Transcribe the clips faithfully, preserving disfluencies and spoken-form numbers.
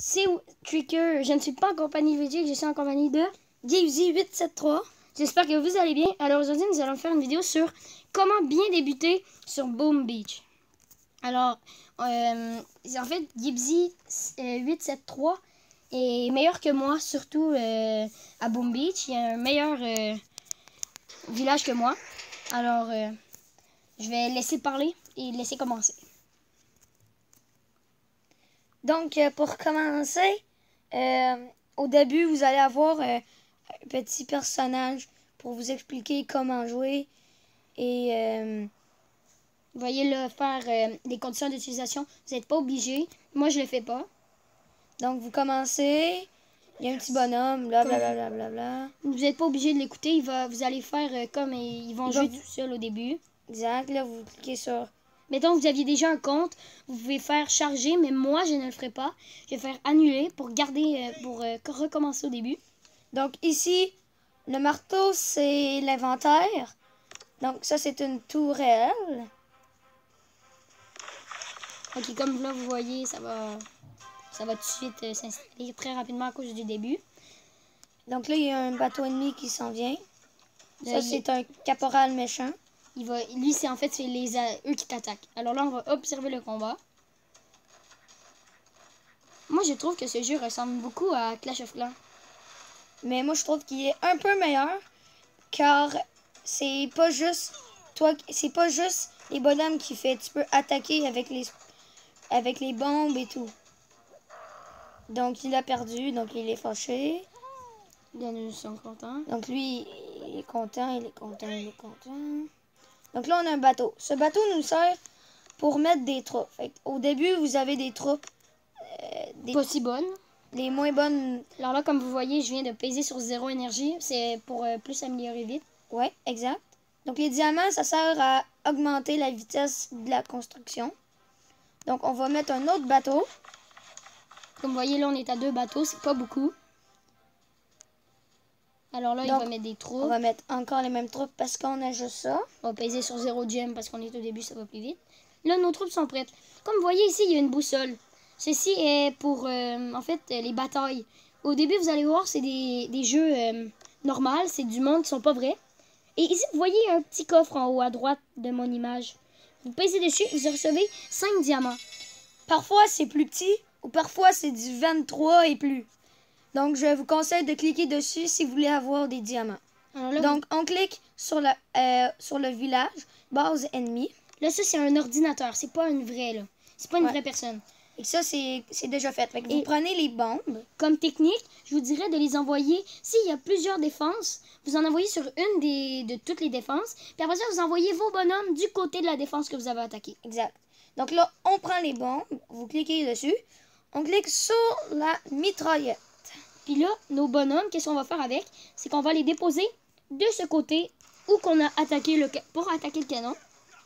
c'est Tricker. Je ne suis pas en compagnie de Veggie, je suis en compagnie de Gibzy huit sept trois. J'espère que vous allez bien. Alors aujourd'hui, nous allons faire une vidéo sur comment bien débuter sur Boom Beach. Alors, euh, en fait, Gibzy huit sept trois est meilleur que moi, surtout euh, à Boom Beach. Il y a un meilleur euh, village que moi. Alors, euh, je vais laisser parler et laisser commencer. Donc, euh, pour commencer, euh, au début, vous allez avoir euh, un petit personnage pour vous expliquer comment jouer. Et euh, vous voyez là, faire euh, des conditions d'utilisation. Vous n'êtes pas obligé. Moi, je le fais pas. Donc, vous commencez. Il y a un petit bonhomme, blablabla. Bla, bla, bla. Vous n'êtes pas obligé de l'écouter. Il va, vous allez faire euh, comme ils vont il jouer va... tout seul au début. Exact. Là, vous cliquez sur... Mettons que vous aviez déjà un compte, vous pouvez faire charger, mais moi, je ne le ferai pas. Je vais faire annuler pour garder, euh, pour euh, recommencer au début. Donc, ici, le marteau, c'est l'inventaire. Donc, ça, c'est une tourelle. Ok, comme là, vous voyez, ça va, ça va tout de suite euh, s'installer très rapidement à cause du début. Donc là, il y a un bateau ennemi qui s'en vient. Là, ça, c'est un caporal méchant. Il va, lui, c'est en fait, c'est les eux qui t'attaquent. Alors là, on va observer le combat. Moi, je trouve que ce jeu ressemble beaucoup à Clash of Clans. Mais moi, je trouve qu'il est un peu meilleur, car c'est pas juste toi, c'est pas juste les bonhommes qui fait. Tu peux attaquer avec les, avec les bombes et tout. Donc, il a perdu, donc il est fâché. Bien, nous sommes contents. Donc, lui, il est content, il est content, il est content. Donc là, on a un bateau. Ce bateau nous sert pour mettre des troupes. Fait au début, vous avez des troupes. Euh, des pas si bonnes. Les moins bonnes. Alors là, comme vous voyez, je viens de peser sur zéro énergie. C'est pour euh, plus améliorer vite. Ouais, exact. Donc les diamants, ça sert à augmenter la vitesse de la construction. Donc on va mettre un autre bateau. Comme vous voyez, là, on est à deux bateaux. C'est pas beaucoup. Alors là, Donc, il va mettre des troupes. On va mettre encore les mêmes troupes parce qu'on a juste ça. On va peser sur zéro gemme parce qu'on est au début, ça va plus vite. Là, nos troupes sont prêtes. Comme vous voyez ici, il y a une boussole. Ceci est pour, euh, en fait, les batailles. Au début, vous allez voir, c'est des, des jeux euh, normaux. C'est du monde qui sont pas vrais. Et ici, vous voyez un petit coffre en haut à droite de mon image. Vous pèsez dessus, vous recevez cinq diamants. Parfois, c'est plus petit ou parfois, c'est du vingt-trois et plus. Donc, je vous conseille de cliquer dessus si vous voulez avoir des diamants. Là, Donc, vous... on clique sur, la, euh, sur le village, base ennemie. Là, ça, c'est un ordinateur. C'est pas une vraie, là. C'est pas une ouais. vraie personne. Et ça, c'est déjà fait. Fait que vous Et prenez les bombes. Comme technique, je vous dirais de les envoyer. S'il y a plusieurs défenses, vous en envoyez sur une des, de toutes les défenses. Puis après ça, vous envoyez vos bonhommes du côté de la défense que vous avez attaquée. Exact. Donc là, on prend les bombes. Vous cliquez dessus. On clique sur la mitraillette. Puis là, nos bonhommes, qu'est-ce qu'on va faire avec? C'est qu'on va les déposer de ce côté où qu'on a attaqué le pour attaquer le canon.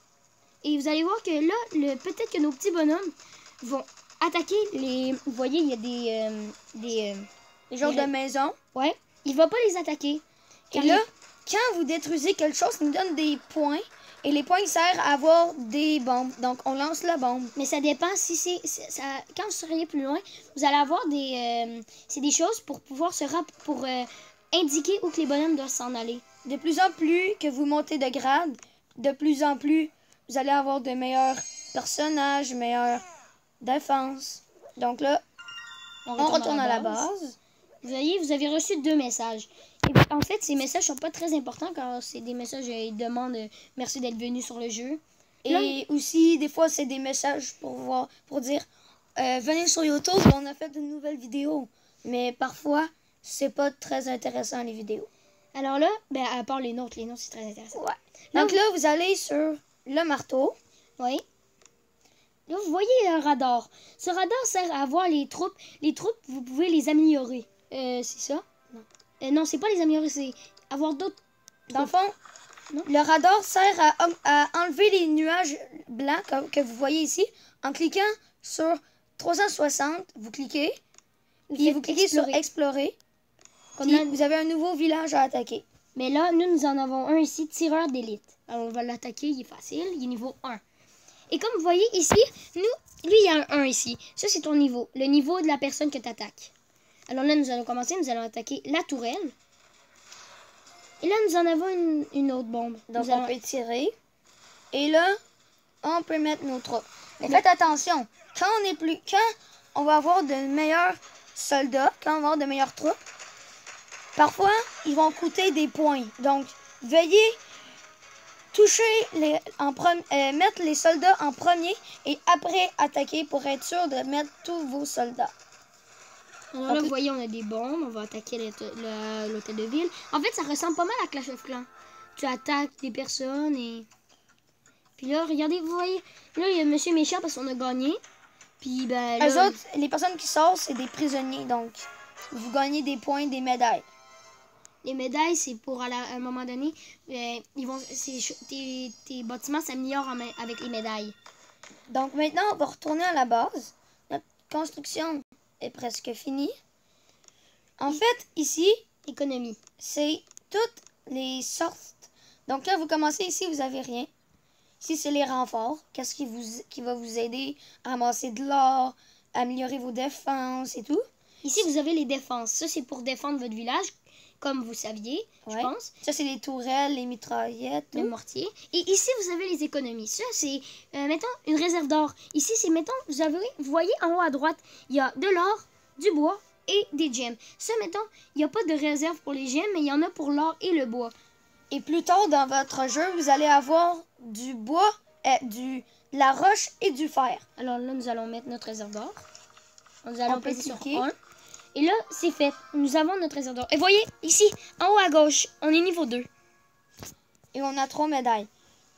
Et vous allez voir que là, peut-être que nos petits bonhommes vont attaquer les... Vous voyez, il y a des... Euh, des, euh, des genres de maisons. Ouais. Il ne va pas les attaquer. Et là, il... quand vous détruisez quelque chose, ça nous donne des points. Et les points, ils servent à avoir des bombes. Donc, on lance la bombe. Mais ça dépend si c'est... Quand vous seriez plus loin, vous allez avoir des... Euh, c'est des choses pour pouvoir se... Rap pour euh, indiquer où que les bonhommes doivent s'en aller. De plus en plus que vous montez de grade, de plus en plus, vous allez avoir de meilleurs personnages, meilleures défenses. Donc là, on retourne, on retourne à, la à la base. Vous voyez, vous avez reçu deux messages. Et en fait, ces messages sont pas très importants car c'est des messages qui demandent euh, merci d'être venu sur le jeu. Et là, aussi, des fois, c'est des messages pour voir, pour dire euh, venez sur YouTube, on a fait de nouvelles vidéos. Mais parfois, c'est pas très intéressant les vidéos. Alors là, ben, à part les nôtres, les nôtres, c'est très intéressant. Ouais. Là, Donc là, vous allez sur le marteau. Oui. Là, vous voyez un radar. Ce radar sert à voir les troupes. Les troupes, vous pouvez les améliorer. Euh, c'est ça? Non. Euh, non, c'est pas les améliorer, c'est avoir d'autres... Dans le fond, non? Le radar sert à, à enlever les nuages blancs que, que vous voyez ici. En cliquant sur trois cent soixante, vous cliquez. Vous puis vous cliquez explorer. sur explorer. Comme là, vous avez un nouveau village à attaquer. Mais là, nous, nous en avons un ici, tireur d'élite. Alors, on va l'attaquer, il est facile, il est niveau un. Et comme vous voyez ici, nous, lui, il y a un un ici. Ça, c'est ton niveau. Le niveau de la personne que tu attaques. Alors là, nous allons commencer. Nous allons attaquer la tourelle. Et là, nous en avons une, une autre bombe. Donc, nous on allons... peut tirer. Et là, on peut mettre nos troupes. Mais Mais- faites attention. Quand on est plus... Quand on va avoir de meilleurs soldats, quand on va avoir de meilleures troupes, parfois, ils vont coûter des points. Donc, veuillez toucher les, en pre- euh, mettre les soldats en premier et après attaquer pour être sûr de mettre tous vos soldats. Alors là, Ok. vous voyez, on a des bombes. On va attaquer l'hôtel le- l'hôtel de ville. En fait, ça ressemble pas mal à Clash of Clans. Tu attaques des personnes et... Puis là, regardez, vous voyez, là, il y a Monsieur Méchant parce qu'on a gagné. Puis, ben, Eux là, autres, les personnes qui sortent, c'est des prisonniers. Donc, vous gagnez des points, des médailles. les médailles, c'est pour, à, la- à un moment donné, euh, ils vont, c'est- tes, tes bâtiments s'améliorent en ma- avec les médailles. Donc, maintenant, on va retourner à la base. Notre construction est presque finie. En fait, ici, Économie. c'est toutes les sortes. Donc, quand vous commencez ici, vous n'avez rien. Ici, c'est les renforts. Qu'est-ce qui, vous, qui va vous aider à ramasser de l'or, améliorer vos défenses et tout. Ici, vous avez les défenses. Ça, c'est pour défendre votre village, comme vous saviez, Ouais. je pense. Ça, c'est les tourelles, les mitraillettes. Le tout. mortier. Et ici, vous avez les économies. Ça, c'est, euh, mettons, une réserve d'or. Ici, c'est, mettons, vous avez, vous voyez en haut à droite, il y a de l'or, du bois et des gemmes. Ça, mettons, il n'y a pas de réserve pour les gemmes, mais il y en a pour l'or et le bois. Et plus tard dans votre jeu, vous allez avoir du bois, euh, du, de la roche et du fer. Alors là, nous allons mettre notre réserve d'or. Nous allons On peut peser sur cliquer. un. Et là, c'est fait. Nous avons notre réserve d'or. Et voyez, ici, en haut à gauche, on est niveau deux. Et on a trois médailles.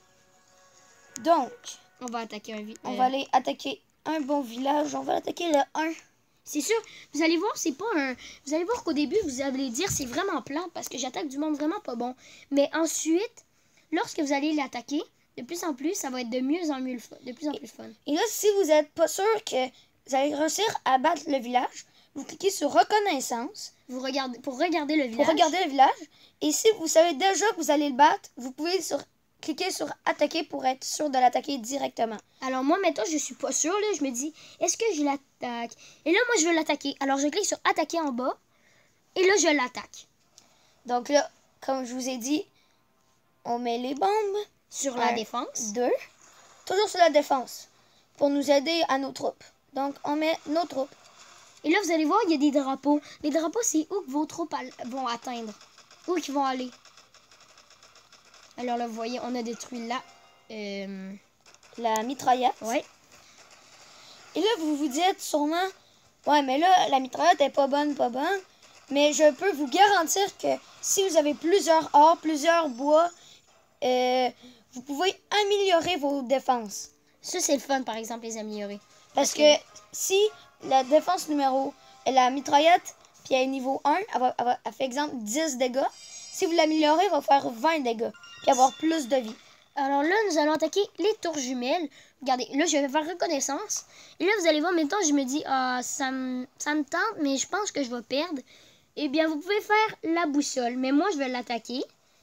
Donc, On va attaquer un vite. on va aller attaquer un bon village. On va attaquer le un. C'est sûr, vous allez voir, c'est pas un. Vous allez voir qu'au début, vous allez dire c'est vraiment plat parce que j'attaque du monde vraiment pas bon. Mais ensuite, lorsque vous allez l'attaquer, de plus en plus, ça va être de mieux en mieux le fun, de plus en plus fun. Et là, si vous n'êtes pas sûr que vous allez réussir à battre le village, vous cliquez sur reconnaissance Vous regardez pour regarder le pour village. regarder le village. Et si vous savez déjà que vous allez le battre, vous pouvez sur, cliquer sur attaquer pour être sûr de l'attaquer directement. Alors moi, maintenant, je suis pas sûre là. Je me dis, est-ce que je l'attaque? Et là, moi, je veux l'attaquer. Alors je clique sur attaquer en bas. Et là, je l'attaque Donc là, comme je vous ai dit, on met les bombes. sur la Un, défense. Deux. Toujours sur la défense. Pour nous aider à nos troupes. Donc, on met nos troupes. Et là, vous allez voir, il y a des drapeaux. Les drapeaux, c'est où que vos troupes al- vont atteindre. Où ils vont aller. Alors là, vous voyez, on a détruit là. Euh... La mitraillette. Ouais. Et là, vous vous dites sûrement, ouais, mais là, la mitraillette est pas bonne, pas bonne. Mais je peux vous garantir que si vous avez plusieurs or, plusieurs bois, euh, vous pouvez améliorer vos défenses. Ça, c'est le fun, par exemple, les améliorer. Parce que si la défense numéro, la mitraillette, puis elle est niveau un, elle, va, elle, va- elle fait exemple dix dégâts. Si vous l'améliorez, elle va faire vingt dégâts, puis avoir plus de vie. Alors là, nous allons attaquer les tours jumelles. Regardez, là, je vais faire reconnaissance. Et là, vous allez voir, maintenant, je me dis, ah, ça me, ça me tente, mais je pense que je vais perdre. Eh bien, vous pouvez faire la boussole. Mais moi, je vais l'attaquer.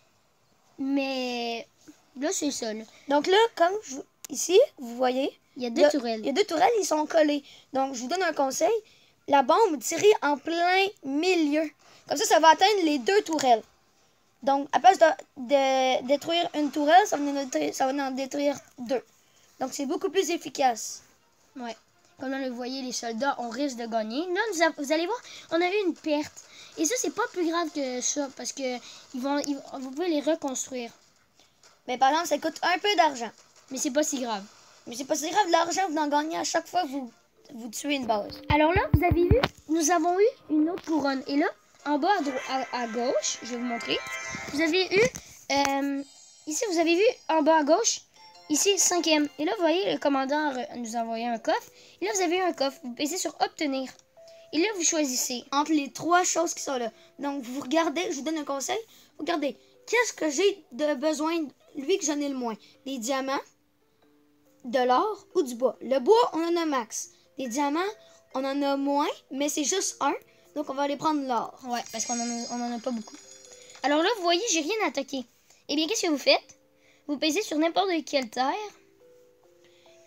Mais là, c'est ça. Là. Donc là, comme je, ici, vous voyez, Il y a il deux y a- tourelles. il y a deux tourelles, ils sont collés. Donc, je vous donne un conseil. La bombe, tirez en plein milieu. Comme ça, ça va atteindre les deux tourelles. Donc, à place de, de détruire une tourelle, ça va, en détruire, ça va en détruire deux. Donc, c'est beaucoup plus efficace. Ouais. Comme là, vous voyez, les soldats, on risque de gagner. Là, nous av- vous allez voir, on a eu une perte. Et ça, c'est pas plus grave que ça, parce que ils vont, ils- vous pouvez les reconstruire. Mais par exemple, ça coûte un peu d'argent. Mais c'est pas si grave. Mais c'est pas si grave, l'argent, vous en gagnez à chaque fois que vous, vous tuez une base. Alors là, vous avez vu, nous avons eu une autre couronne. Et là, en bas à, dro- à, à gauche, je vais vous montrer. Vous avez eu, euh, ici, vous avez vu en bas à gauche, ici, cinquième. Et là, vous voyez, le commandant re- nous a envoyé un coffre. Et là, vous avez eu un coffre. Vous pèsez sur obtenir. Et là, vous choisissez. Entre les trois choses qui sont là. Donc, vous regardez, je vous donne un conseil. Regardez, qu'est-ce que j'ai de besoin, lui que j'en ai le moins? Des diamants, de l'or ou du bois. Le bois, on en a max. Les diamants, on en a moins, mais c'est juste un. Donc, on va aller prendre l'or. Ouais, parce qu'on en, a- on en a pas beaucoup. Alors là, vous voyez, j'ai rien attaqué. Eh bien, qu'est-ce que vous faites? Vous pèsez sur n'importe quelle terre.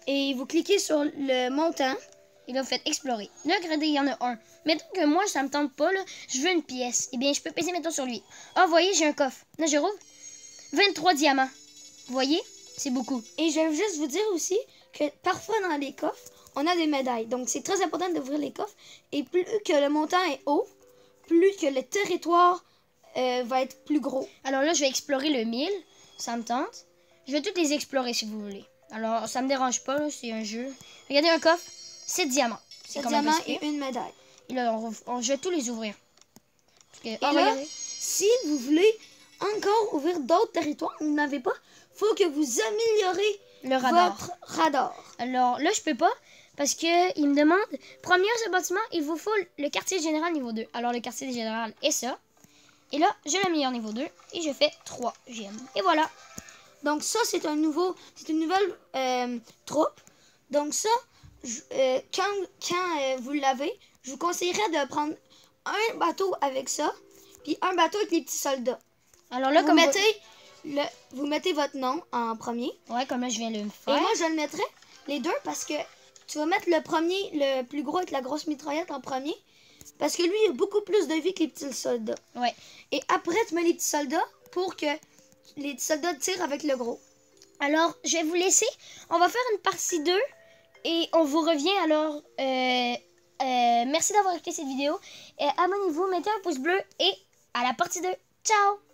et vous cliquez sur le montant. Et là, vous faites explorer. Là, regardez, il y en a un. Mettons que moi, ça me tente pas, là. Je veux une pièce. Eh bien, je peux peser, mettons, sur lui. Ah, vous voyez, j'ai un coffre. Là, je rouvre. vingt-trois diamants. Vous voyez? C'est beaucoup. Et je vais juste vous dire aussi que parfois dans les coffres, on a des médailles. Donc, c'est très important d'ouvrir les coffres. Et plus que le montant est haut, plus que le territoire euh, va être plus gros. Alors là, je vais explorer le mille. Ça me tente. Je vais toutes les explorer, si vous voulez. Alors, ça me dérange pas, là. C'est un jeu. Regardez un coffre. sept diamants. C'est diamants et une médaille. Et là, on, on, je vais tous les ouvrir. Parce que, et oh, là, regardez. si vous voulez encore ouvrir d'autres territoires, vous n'avez pas, faut que vous améliorez le radar. votre radar. Alors là, je peux pas parce que il me demande, premier ce bâtiment, il vous faut le quartier général niveau deux. Alors le quartier général est ça. Et là, je l'améliore niveau deux et je fais trois gemmes. Et voilà. Donc ça, c'est un nouveau, c'est une nouvelle euh, troupe. Donc ça, je, euh, quand, quand euh, vous l'avez, je vous conseillerais de prendre un bateau avec ça, puis un bateau avec les petits soldats. Alors là, vous comme mettez vous... Le, vous mettez votre nom en premier. Ouais, comme là, je viens de le faire. Et moi, je le mettrai les deux parce que tu vas mettre le premier, le plus gros avec la grosse mitraillette en premier. Parce que lui, il a beaucoup plus de vie que les petits soldats. Ouais. Et après, tu mets les petits soldats pour que les petits soldats tirent avec le gros. Alors, je vais vous laisser. On va faire une partie deux. Et on vous revient alors. Euh, euh, merci d'avoir écouté cette vidéo. Et abonnez-vous, mettez un pouce bleu. Et à la partie deux. Ciao!